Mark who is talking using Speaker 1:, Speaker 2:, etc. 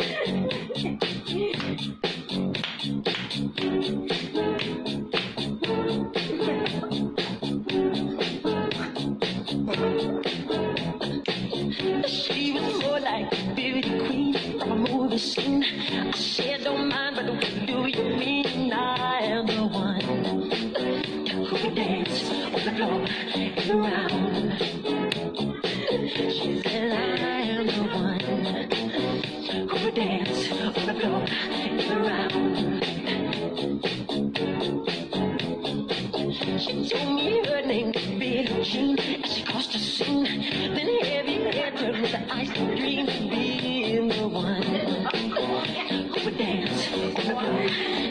Speaker 1: She was more like a beauty queen from a movie scene. I said, don't mind, but what do you mean? I am the one who can dance on the floor and around. She said, I am the one who can dance on the floor and around. She told me her name was Billie Jean as she crossed the scene. Then heavy hair turned with the ice dream of being the one who would dance on the floor